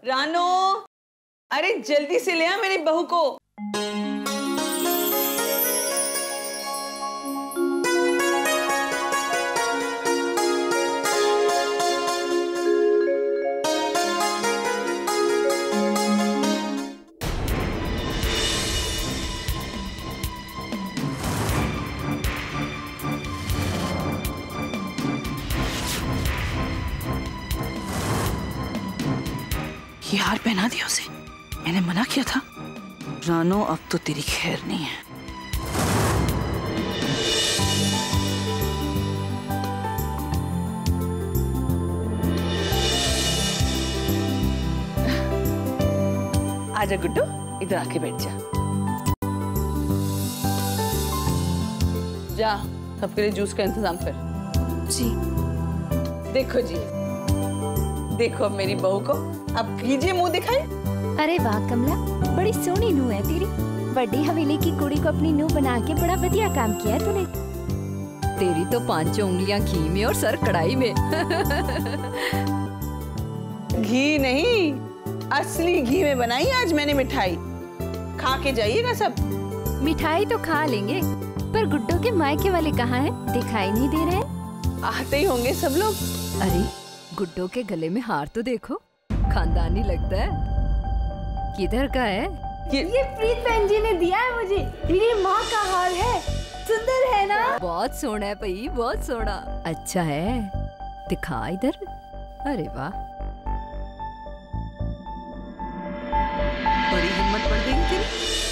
रानो, अरे जल्दी से ले आ मेरी बहू को। ये हार पहना दिया उसे, मैंने मना किया था। रानो, अब तो तेरी खैर नहीं है। आजा गुड्डू, इधर आके बैठ जा। जा सबके लिए जूस का इंतजाम कर। जी। देखो जी, देखो अब मेरी बहू को, अब कीजिए मुंह दिखाई। अरे वाह कमला, बड़ी सोहनी नूह है तेरी। बड़ी हवेली की कुड़ी को अपनी नूह बना के बड़ा बढ़िया काम किया है तूने। तेरी तो 5 उंगलियां घी में और सर कढ़ाई में। घी नहीं, असली घी में बनाई आज मैंने मिठाई। खा के जाइएगा सब। मिठाई तो खा लेंगे, पर गुड्डो के मायके वाले कहाँ हैं? दिखाई नहीं दे रहे। आते ही होंगे सब लोग। अरे गुड्डो के गले में हार तो देखो, खानदानी लगता है। किधर का है? ये प्रीत बहन जी ने दिया है मुझे। मेरी माँ का हार है, सुंदर है ना? बहुत सोना है भाई, बहुत सोना। अच्छा है, दिखा इधर। अरे वाह, बड़ी हिम्मत बढ़ गई तेरी।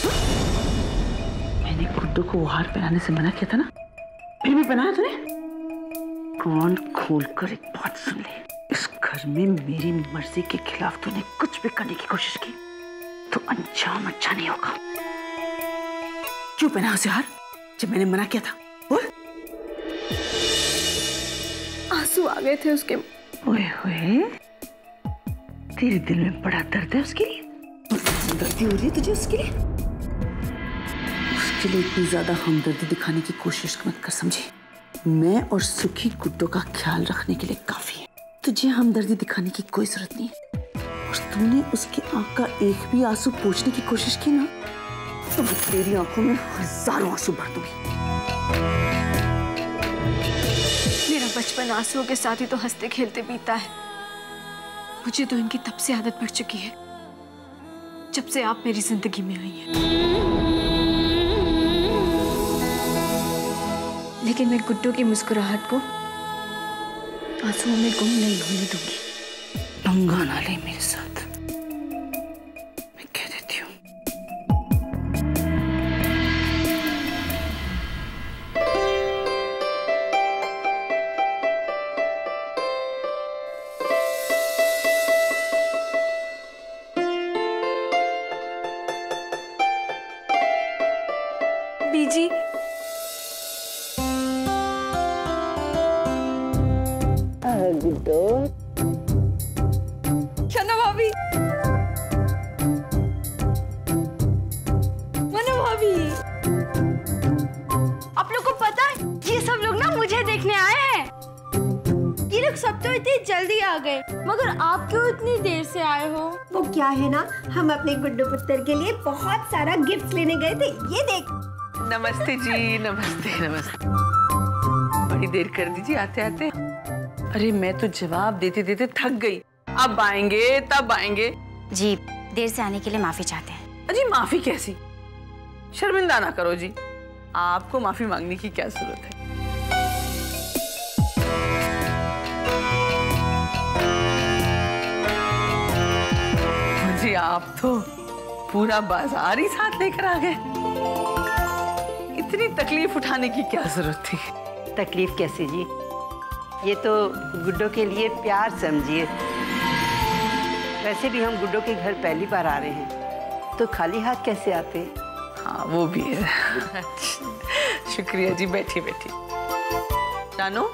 मैंने गुड्डू को वो हार पहनाने से मना किया था ना, फिर भी पहनाया तूने। कान खोलकर एक बात सुन ले, इस घर में मेरी मर्जी के खिलाफ तूने कुछ भी करने की कोशिश की तो अंजाम अच्छा नहीं होगा। क्यों पहना उसे हार जब मैंने मना किया था? बोल। आंसू आ गए थे उसके। ओए होए, तेरे दिल में बड़ा दर्द है उसके लिए? हमदर्दी हो रही है तुझे उसके लिए? उसके लिए इतनी ज्यादा हमदर्दी दिखाने की कोशिश मत कर, समझी? मैं और सुखी गुड्डो का ख्याल रखने के लिए काफी है। तुझे हमदर्दी दिखाने की कोई जरूरत नहीं है। और तूने उसकी आंख का एक भी आंसू पोंछने की कोशिश की ना, तो मैं तेरी आंखों में हजारों आंसू भर दूंगी। मेरा बचपन आंसुओं के साथ ही तो हंसते खेलते बीता है। मुझे तो इनकी तब से आदत पड़ चुकी है जब से आप मेरी जिंदगी में आई हैं। लेकिन मैं गुड्डू की मुस्कुराहट को आंसुओं में गुम नहीं होने दूंगी। पंगा ना ले मेरे साथ, मैं कह देती हूँ। बीजी, गुड्डो, शना भाभी, मनु भाभी, आप लोग को पता है ये सब लोग ना मुझे देखने आए हैं। ये लोग सब तो इतनी जल्दी आ गए, मगर आप क्यों इतनी देर से आए हो? वो क्या है ना, हम अपने गुड्डू पुत्र के लिए बहुत सारा गिफ्ट लेने गए थे। ये देख। नमस्ते जी, नमस्ते नमस्ते। बड़ी देर कर दीजिए आते आते। अरे मैं तो जवाब देते देते थक गई। अब आएंगे तब आएंगे। जी देर से आने के लिए माफी चाहते हैं। अजी माफी कैसी? शर्मिंदा ना करो जी, आपको माफी मांगने की क्या जरूरत है? जी आप तो पूरा बाजार ही साथ लेकर आ गए। इतनी तकलीफ उठाने की क्या जरूरत थी? तकलीफ कैसे जी, ये तो गुड्डो के लिए प्यार समझिए। वैसे भी हम गुड्डो के घर पहली बार आ रहे हैं, तो खाली हाथ कैसे आते? हाँ वो भी है। शुक्रिया जी, बैठिए बैठिए। जानो,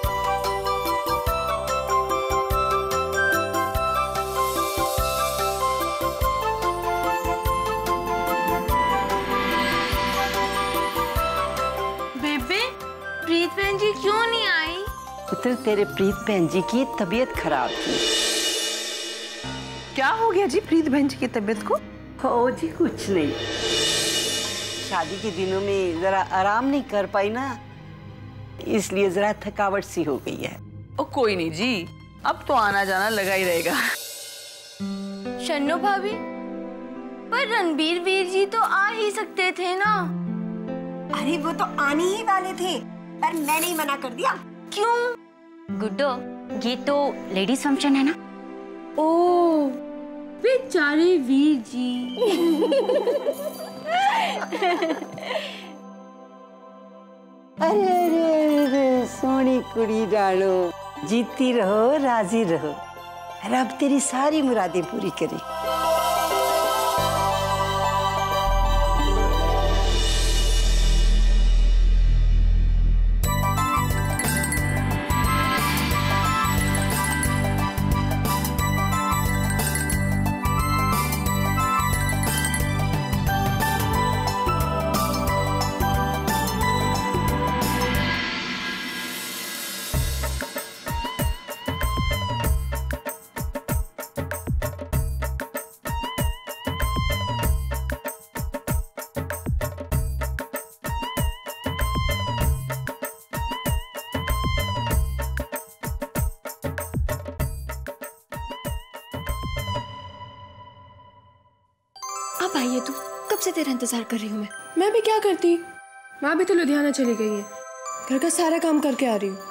बेबे, प्रीत बहन जी क्यों नहीं आई? पुत्र तेरे प्रीत बहन जी की तबीयत खराब थी। क्या हो गया जी प्रीत बहन जी की तबीयत को? हो जी कुछ नहीं, शादी के दिनों में जरा आराम नहीं कर पाई ना, इसलिए जरा थकावट सी हो गई है। ओ कोई नहीं जी, अब तो आना जाना लगा ही रहेगा। शन्नो भाभी, पर रणबीर वीर जी तो आ ही सकते थे ना। अरे वो तो आने ही वाले थे, पर मैंने ही मना कर दिया। क्यों? गुड्डो, ये तो लेडीज फंक्शन है ना। ओ बेचारे वीर जी। अरे अरे अरे सोनी कुड़ी डालो, जीती रहो राजी रहो, रब तेरी सारी मुरादें पूरी करे। अब आइए तू, कब से तेरा इंतजार कर रही हूँ मैं भी क्या करती, माँ भी तो लुधियाना चली गई है, घर का सारा काम करके आ रही हूँ।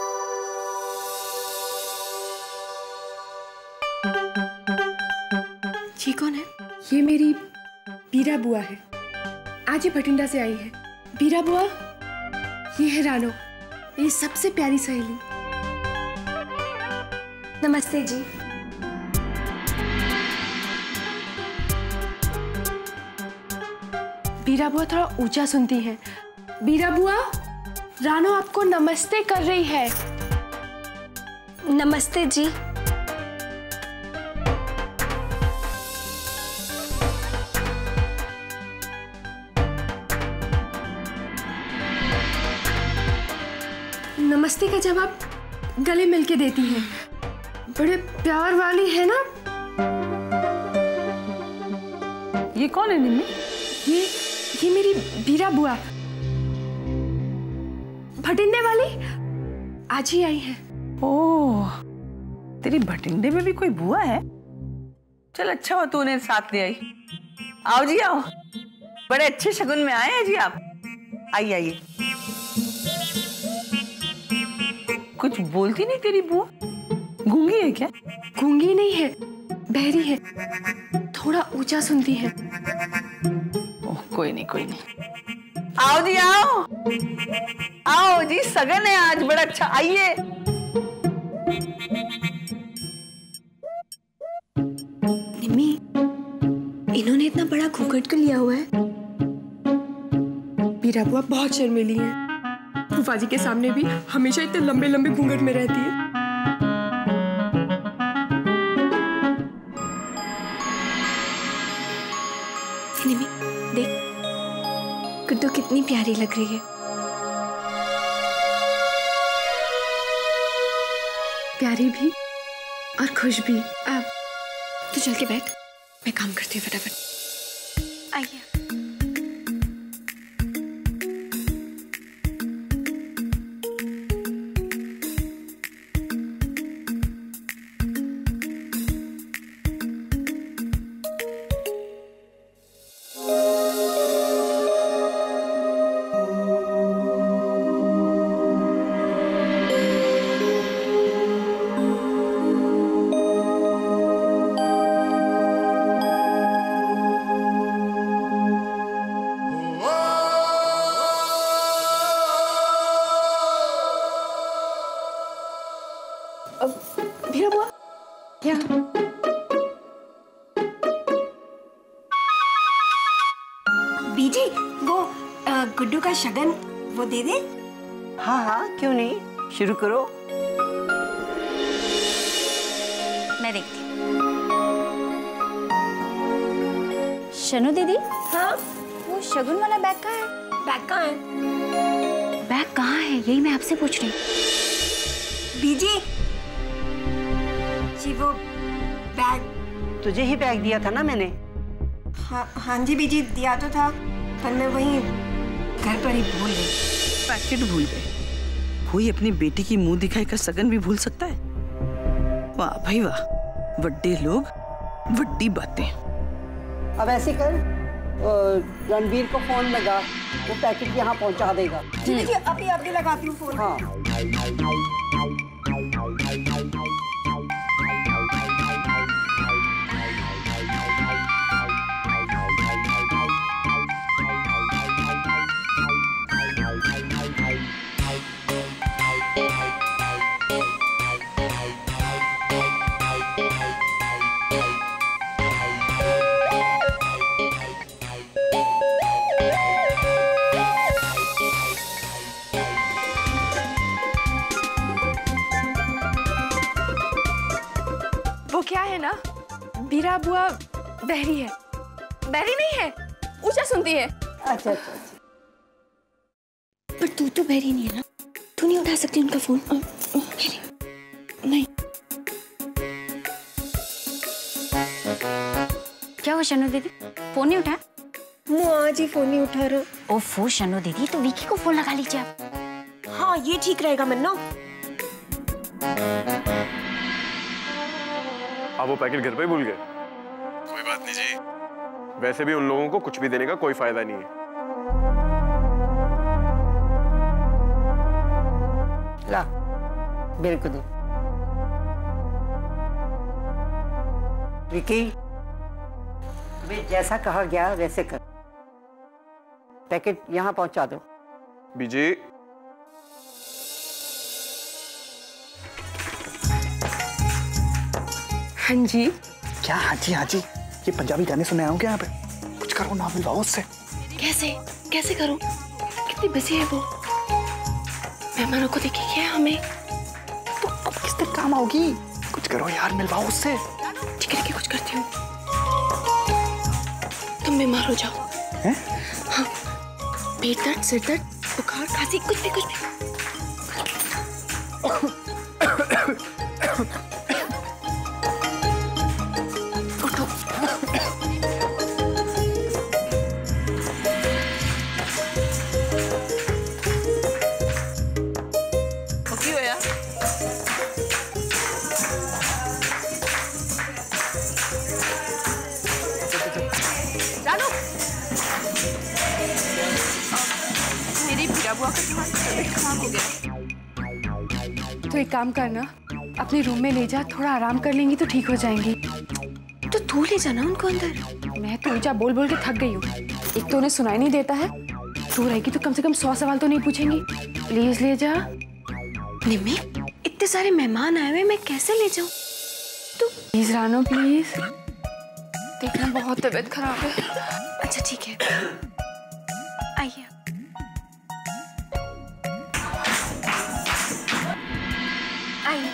ये कौन है? ये मेरी बीरा बुआ है, आज ही भटिंडा से आई है। बीरा बुआ, ये है रानो, मेरी सबसे प्यारी सहेली। नमस्ते जी। बीरा बुआ थोड़ा ऊंचा सुनती है। बीरा बुआ, रानो आपको नमस्ते कर रही है। नमस्ते जी। नमस्ते का जवाब गले मिलके देती है, बड़े प्यार वाली है ना। ये कौन है निम्मी? ये मेरी बीरा बुआ, भटिंडे वाली, आज ही आई है। ओह, तेरी भटिंडे में भी कोई बुआ है? चल अच्छा हुआ तू उन्हें साथ ले आई। आओ जी आओ, बड़े अच्छे शगुन में आए हैं जी आप। आइए आइए। कुछ बोलती नहीं तेरी बुआ? गूंगी है क्या? गूंगी नहीं है, बहरी है, थोड़ा ऊंचा सुनती है। ओह कोई नहीं कोई नहीं। आओ जी आओ, आओ जी, सगन है आज, बड़ा अच्छा। आइए। निम्मी, इन्होंने इतना बड़ा घूंघट क्यों लिया हुआ है? बीरा बुआ बहुत शर्मीली है, फूफा जी के सामने भी हमेशा इतने लंबे लंबे घूंघट में रहती है। निम्मी देख, गुड्डू कितनी प्यारी लग रही है। प्यारी भी और खुश भी। अब तू चल के बैठ, मैं काम करती हूँ फटाफट। आइए। बीरा बुआ, क्या? बीजी, वो गुड्डू का शगन वो दे दे। हाँ हाँ क्यों नहीं, शुरू करो। मैं देखती हूँ। शनु दीदी, हाँ, वो शगुन वाला बैग कहाँ है? बैग कहाँ है? बैग कहाँ है, यही मैं आपसे पूछ रही हूँ। बीजी, जी वो बैग तुझे ही बैग दिया था ना मैंने। हाँ जी बीजी, दिया तो था, पर मैं वहीं घर पर ही भूल गई। पैकेट भूल गए? कोई अपनी बेटी की मुंह दिखाई का सगन भी भूल सकता है? वाह भाई वाह, बड़े लोग बड़ी बातें। अब ऐसे कर, रणबीर को फोन लगा, वो पैकेट यहाँ पहुँचा देगा। जी अभी लगाती हूँ फोन। हाँ। वो क्या है ना, बीरा बुआ बहरी है। बहरी नहीं है, ऊंचा सुनती है। अच्छा। पर तू तो बहरी नहीं है ना, तू नहीं उठा सकती उनका फोन? नहीं। क्या हुआ शनु दीदी, फोन नहीं उठाया? मैं आज ही फोन नहीं उठा रहा। ओफो शनु दीदी, तो विकी को फोन लगा लीजिए आप। हाँ ये ठीक रहेगा मन्ना। आप वो पैकेट घर पे ही भूल गए? कोई बात नहीं जी, वैसे भी उन लोगों को कुछ भी देने का कोई फायदा नहीं है। ला, बिल्कुल दो। विकी, तुम्हें जैसा कहा गया वैसे कर। पैकेट यहाँ पहुंचा दो। बीजी, हाँ जी। क्या हाँ जी? ये पंजाबी गाने सुनने आया हूँ क्या यहाँ पे? कुछ करो ना, मिलवाओ उससे। कैसे करूं? कितनी बिजी है वो, मेहमानों को देखेगी है हमें। तो अब किस दिन काम आओगी? कुछ करो यार, मिलवाओ उससे। ठीक है कुछ करती हूँ। तुम बीमार हो जाओ। हैं? हाँ, पेट दर्द, सिर दर्द, बुखार, खांसी, कुछ भी। उठो। की होया? जानो मेरी बीरा बुआ का तबीयत खराब हो गया। तो एक काम करना, अपने रूम में ले जा, थोड़ा आराम कर लेंगी तो ठीक हो जाएंगी। तो तू ले जाना उनको अंदर। मैं तो ऊंचा बोल बोल के थक गई हूँ। एक तो उन्हें सुनाई नहीं देता है, तू रहेगी तो कम से कम 100 सवाल तो नहीं पूछेंगी। प्लीज ले जा। निम्मी, इतने सारे मेहमान आए हुए, मैं कैसे ले जाऊं? तू प्लीज रानो, प्लीज। देखना बहुत तबीयत खराब है। अच्छा ठीक है, आइए। आइए,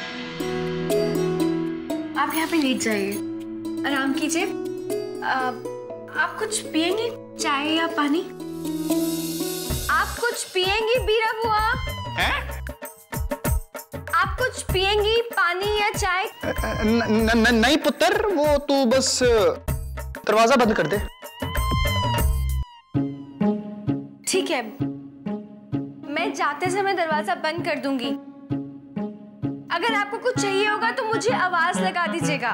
आप यहाँ पे लेट जाइए, आराम कीजिए। आप कुछ पिएंगी, चाय या पानी? आप कुछ पिएंगी बीरा बुआ? आप कुछ पिएंगी, पानी या चाय? नहीं पुत्र, वो तू बस दरवाजा बंद कर दे। ठीक है, मैं जाते समय दरवाजा बंद कर दूंगी। अगर आपको कुछ चाहिए होगा तो मुझे आवाज लगा दीजिएगा।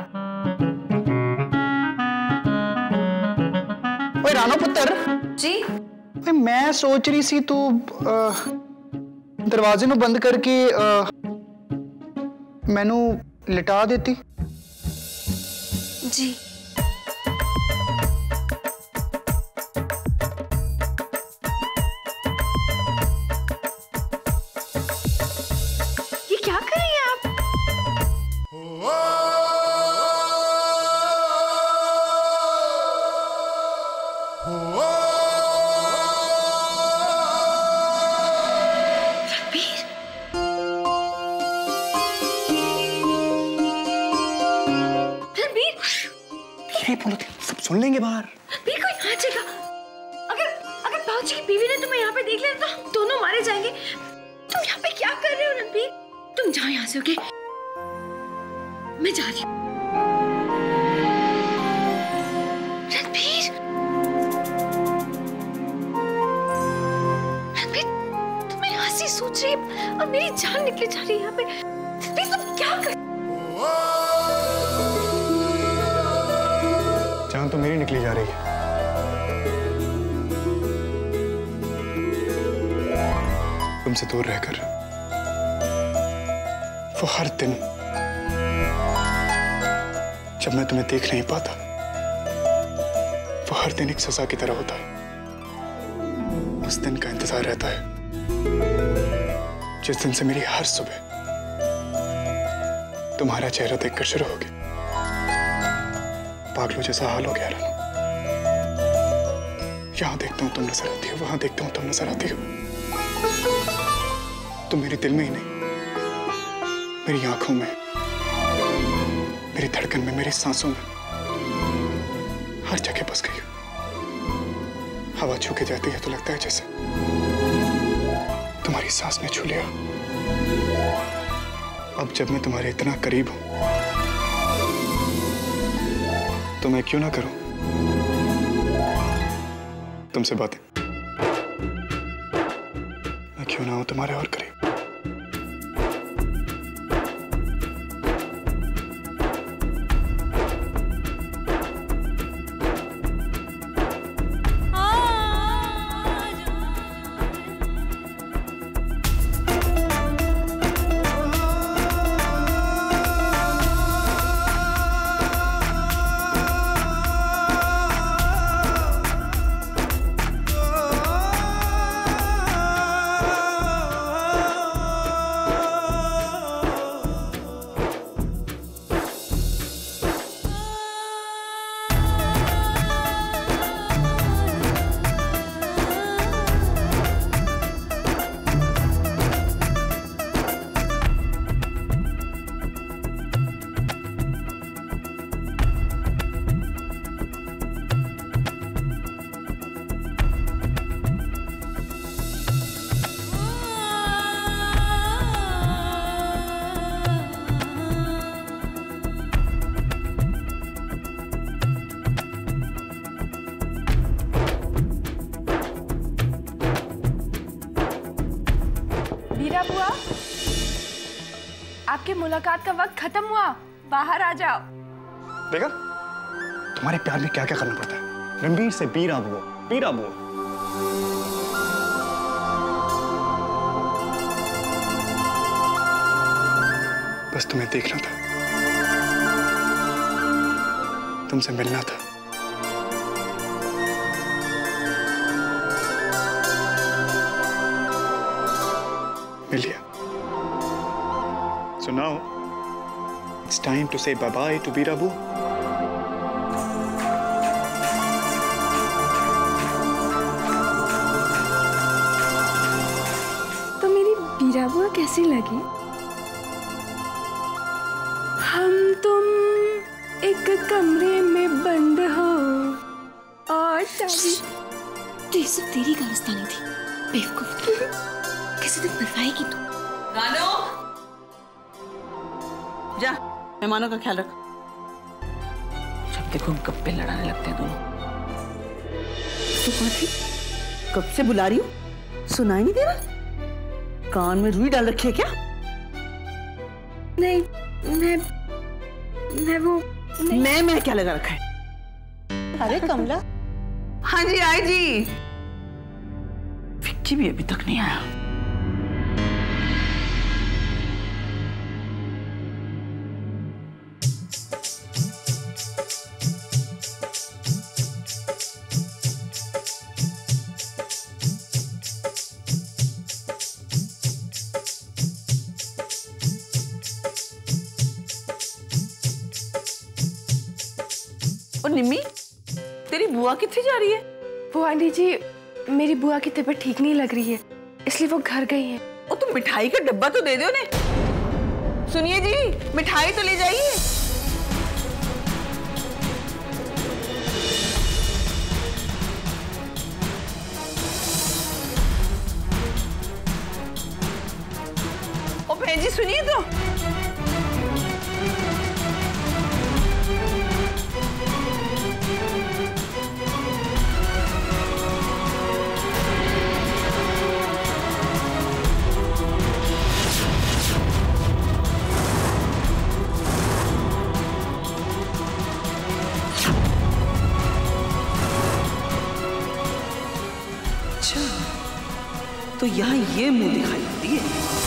ओए रानो पुत्र जी। मैं सोच रही सी तू दरवाजे में बंद करके मैनू लिटा देती। जी ये क्या कर रही हैं आप? सब सुन लेंगे बाहर। कोई आ जाएगा। अगर बाबूजी की बीवी ने तुम्हें यहाँ पे देख लिया तो हम दोनों मारे जाएंगे। तुम यहाँ पे क्या कर रहे हो रणबीर? तुम जाओ यहाँ से, ओके? मैं जा रही हूँ। रणबीर, तुम यहाँ से सोच रही है और मेरी जान निकले जा रही है यहाँ पे। रणबीर तुम क्या कर? जान तो मेरी निकली जा रही है। तुमसे दूर रहकर वो हर दिन जब मैं तुम्हें देख नहीं पाता, वो हर दिन एक सजा की तरह होता है। उस दिन का इंतजार रहता है जिस दिन से मेरी हर सुबह तुम्हारा चेहरा देखकर शुरू हो गया। पागलों जैसा हाल हो गया रानू। यहां देखता हूं तुम नजर आती हो, वहां देखता हूं तुम नजर आती हो। तुम मेरे दिल में ही नहीं, मेरी आंखों में, मेरी धड़कन में, मेरी सांसों में, हर जगह बस गई हो। हवा छू के जाती है तो लगता है जैसे तुम्हारी सांस में छू लिया। अब जब मैं तुम्हारे इतना करीब हूं तो मैं क्यों ना करूं तुमसे बातें? मैं क्यों ना हूं तुम्हारे और करीब? वीरा बुआ, आपकी मुलाकात का वक्त खत्म हुआ, बाहर आ जाओ। देखा तुम्हारे प्यार में क्या क्या करना पड़ता है। रणबीर से बीरा बुआ, बीरा बुआ। बस तुम्हें देखना था, तुमसे मिलना था। मिल लिया। So now it's time to say bye-bye to Veera Boo. तो मेरी वीरा बुआ कैसी लगी? हम तुम एक कमरे में बंद हो और शादी। तो ये सब तेरी कारस्तानी थी बेवकूफ। किसी दिन मरवाएगी तू। रानो, जा मेहमानों का ख्याल रख। जब देखो गप्पे लड़ाने लगते हैं दोनों। तो कौन थी? कब से बुला रही हूँ, सुनाई नहीं दे रहा? कान में रुई डाल रखी है क्या? नहीं, मैं वो नहीं। मैं क्या लगा रखा है? अरे कमला। हाँ जी आई जी। विक्की भी अभी तक नहीं आया। और निम्मी, तेरी बुआ कितनी जा रही है? वो आंटी जी, मेरी बुआ की तबीयत ठीक नहीं लग रही है, इसलिए वो घर गई है। और तुम मिठाई का डब्बा तो दे दो उन्हें। सुनिए जी, मिठाई तो ले जाइए। ओ बहन जी सुनिए तो। अच्छा, तो यहाँ ये मुंह दिखाई देती है।